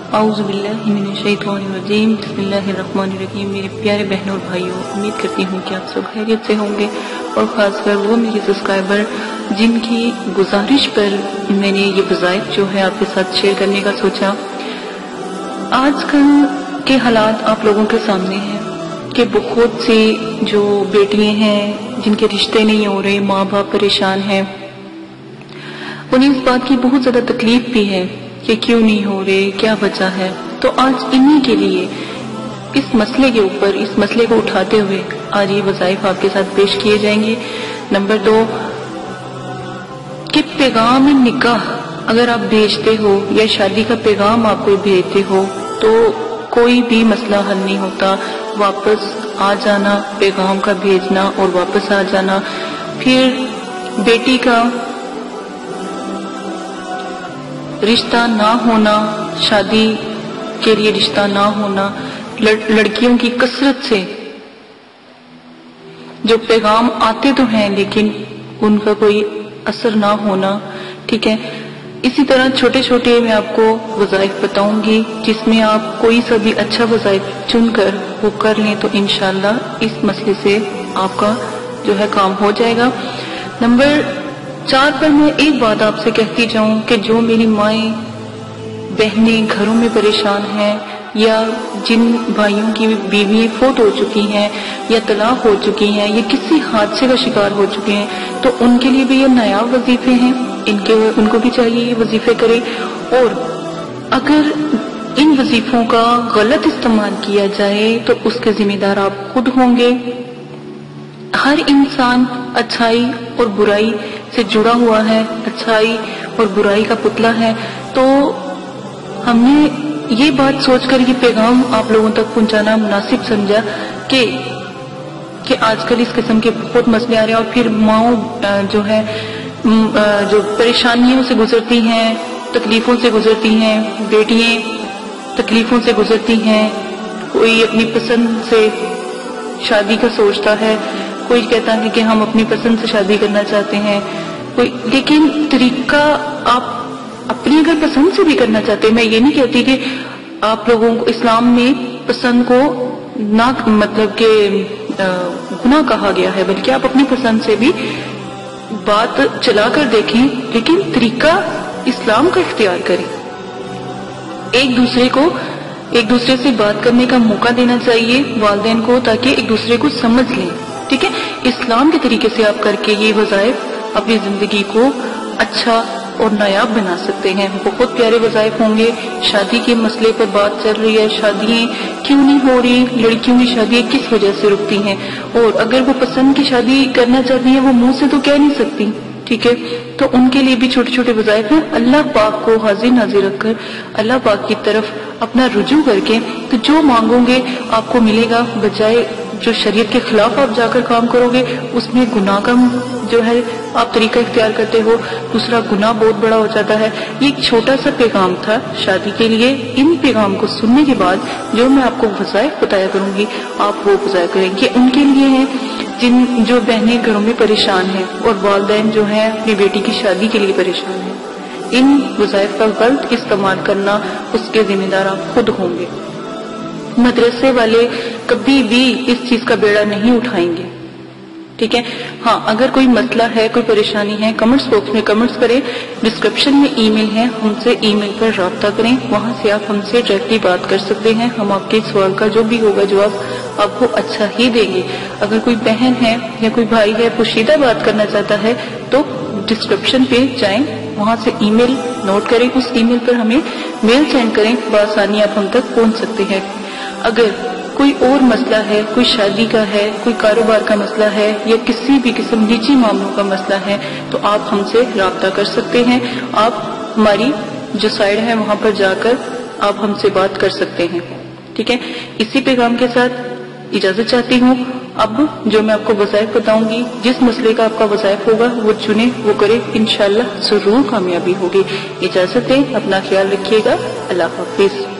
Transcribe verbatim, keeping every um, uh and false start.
اعوذ باللہ من الشیطان الرجیم بسم اللہ الرحمن الرحیم۔ میرے پیارے بہنوں اور بھائیوں، امید کرتی ہوں کہ آپ سب خیریت سے ہوں گے، اور خاص کر وہ میرے سبسکرائبر جن کی گزارش پر میں نے یہ وظائف جو ہے آپ کے ساتھ شیئر کرنے کا سوچا۔ آج کل کے حالات آپ لوگوں کے سامنے ہیں کہ بہت سی جو بیٹیاں ہیں جن کے رشتے نہیں ہو رہے، ماں باپ پریشان ہیں، انہیں اس بات کی بہت زیادہ تکلیف بھی ہے کہ کیوں نہیں ہو رہے، کیا وجہ ہے۔ تو آج انہی کے لیے اس مسئلے کے اوپر اس مسئلے کو اٹھاتے ہوئے آج یہ وظائف آپ کے ساتھ پیش کیے جائیں گے۔ نمبر دو کہ پیغام نکاح اگر آپ بھیجتے ہو یا شادی کا پیغام آپ کو بھیجتے ہو تو کوئی بھی مسئلہ حل نہیں ہوتا۔ واپس آ جانا، پیغام کا بھیجنا اور واپس آ جانا، پھر بیٹی کا رشتہ نہ ہونا، شادی کے لیے رشتہ نہ ہونا، لڑکیوں کی کثرت سے جو پیغام آتے تو ہیں لیکن ان کا کوئی اثر نہ ہونا، ٹھیک ہے۔ اسی طرح چھوٹے چھوٹے میں آپ کو وظائف بتاؤں گی جس میں آپ کوئی سا بھی اچھا وظائف چن کر وہ کر لیں تو انشاءاللہ اس مسئلے سے آپ کا جو ہے کام ہو جائے گا۔ نمبر چار پر میں ایک بات آپ سے کہتی جاؤں کہ جو میری مائیں بہنیں گھروں میں پریشان ہیں یا جن بھائیوں کی بیوی فوت ہو چکی ہیں یا طلاق ہو چکی ہیں یا کسی حادثے کا شکار ہو چکے ہیں، تو ان کے لیے بھی یہ نایاب وظیفے ہیں، ان کے ان کو بھی چاہیے یہ وظیفے کرے۔ اور اگر ان وظیفوں کا غلط استعمال کیا جائے تو اس کے ذمہ دار آپ خود ہوں گے۔ ہر انسان اچھائی اور برائی سے جڑا ہوا ہے، اچھائی اور برائی کا پتلا ہے، تو ہم نے یہ بات سوچ کر یہ پیغام آپ لوگوں تک پہنچانا مناسب سمجھا کہ کہ آج کل اس قسم کے بہت مسئلے آ رہے ہیں، اور پھر ماؤں جو ہے جو پریشانیوں سے گزرتی ہیں، تکلیفوں سے گزرتی ہیں، بیٹیاں تکلیفوں سے گزرتی ہیں، کوئی اپنی پسند سے شادی کا سوچتا ہے، کوئی کہتا ہے کہ ہم اپنی پسند سے شادی کرنا چاہتے ہیں، کوئی لیکن طریقہ آپ اپنی اگر پسند سے بھی کرنا چاہتے ہیں، میں یہ نہیں کہتی کہ آپ لوگوں کو اسلام میں پسند کو نہ مطلب کہ گناہ کہا گیا ہے، بلکہ آپ اپنی پسند سے بھی بات چلا کر دیکھیں، لیکن طریقہ اسلام کا اختیار کریں۔ ایک دوسرے کو ایک دوسرے سے بات کرنے کا موقع دینا چاہیے والدین کو، تاکہ ایک دوسرے کو سمجھ لیں، ٹھیک ہے۔ اسلام کے طریقے سے آپ کر کے یہ وظائف اپنی زندگی کو اچھا اور نایاب بنا سکتے ہیں۔ بہت پیارے وظائف ہوں گے۔ شادی کے مسئلے پر بات چل رہی ہے، شادیاں کیوں نہیں ہو رہی، لڑکیوں کی شادیاں کس وجہ سے رکتی ہیں، اور اگر وہ پسند کی شادی کرنا چاہتی ہیں وہ منہ سے تو کہہ نہیں سکتی، ٹھیک ہے، تو ان کے لیے بھی چھوٹے چھوٹے وظائف ہیں۔ اللہ پاک کو حاضر ناظر رکھ کر اللہ پاک کی طرف اپنا رجوع کر کے تو جو مانگو گے آپ کو ملے گا، بجائے جو شریعت کے خلاف آپ جا کر کام کرو گے اس میں گناہ کا جو ہے آپ طریقہ اختیار کرتے ہو، دوسرا گناہ بہت بڑا ہو جاتا ہے۔ یہ ایک چھوٹا سا پیغام تھا شادی کے لیے۔ ان پیغام کو سننے کے بعد جو میں آپ کو وظائف بتایا کروں گی آپ وہ وظائف کریں گے۔ ان کے لیے ہیں جن جو بہنیں گھروں میں پریشان ہیں اور والدین جو ہیں اپنی بیٹی کی شادی کے لیے پریشان ہیں۔ ان وظائف کا غلط استعمال کرنا اس کے ذمہ دار آپ خود ہوں گے۔ مدرسے والے کبھی بھی اس چیز کا بیڑا نہیں اٹھائیں گے، ٹھیک ہے۔ ہاں اگر کوئی مسئلہ ہے، کوئی پریشانی ہے، کمنٹس باکس میں کمنٹس کریں، ڈسکرپشن میں ای میل ہے، ہم سے ای میل پر رابطہ کریں، وہاں سے آپ ہم سے ڈائریکٹلی بات کر سکتے ہیں۔ ہم آپ کے سوال کا جو بھی ہوگا جواب آپ کو اچھا ہی دیں گے۔ اگر کوئی بہن ہے یا کوئی بھائی ہے پوشیدہ بات کرنا چاہتا ہے تو ڈسکرپشن پہ جائیں، وہاں سے ای میل نوٹ کریں، اس ای میل پر ہمیں میل سینڈ کریں، بآسانی آپ ہم تک پہنچ سکتے ہیں۔ اگر کوئی اور مسئلہ ہے، کوئی شادی کا ہے، کوئی کاروبار کا مسئلہ ہے یا کسی بھی قسم نجی معاملوں کا مسئلہ ہے تو آپ ہم سے رابطہ کر سکتے ہیں۔ آپ ہماری جو سائٹ ہے وہاں پر جا کر آپ ہم سے بات کر سکتے ہیں، ٹھیک ہے۔ اسی پیغام کے ساتھ اجازت چاہتی ہوں۔ اب جو میں آپ کو وظائف بتاؤں گی، جس مسئلے کا آپ کا وظائف ہوگا وہ چنیں، وہ کرے، انشاءاللہ ضرور کامیابی ہوگی۔ اجازت دیں، اپنا خیال رکھیے گا، اللہ حافظ۔